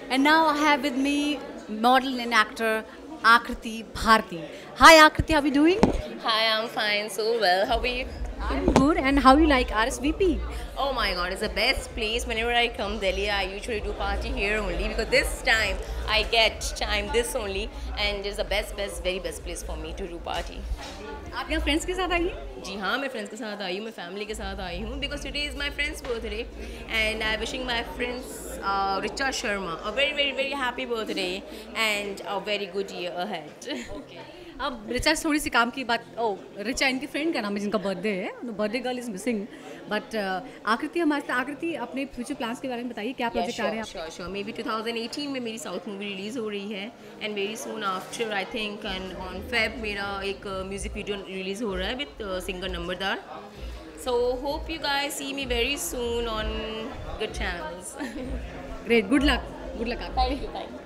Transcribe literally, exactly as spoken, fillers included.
And now I have with me model and actor Akriti Bharti. Hi Akriti, how are you doing? Hi, I'm fine, so well. How are you? I'm good. And how you like R S V P? Oh my god, it's the best place. Whenever I come Delhi, I usually do party here only because this time I get time this only, and it's the best, best, very best place for me to do party. आप यहाँ friends के साथ आई हैं? जी हाँ, मैं friends के साथ आई हूँ, मैं family के साथ आई हूँ because today is my friend's birthday and I'm wishing my friends uh, Richa Sharma a very, very, very happy birthday and a very good year ahead. अब रिचा थोड़ी सी काम की बात ओ रिचा इनकी फ्रेंड का नाम है जिनका बर्थडे है birthday girl is missing but Akriti हमारे साथ आकृति अपने फ्यूचर प्लान्स के बारे में बताइए क्या प्रोजेक्ट आ रहे हैं sure sure may be twenty eighteen में मेरी साउथ मूवी रिलीज़ हो रही है and very soon after I think and on Feb मेरा एक म्यूजिक वीडियो रिलीज़ हो रहा है with singer Numberdar so hope you guys see me very soon on good channels great good luck good luck thank you thank you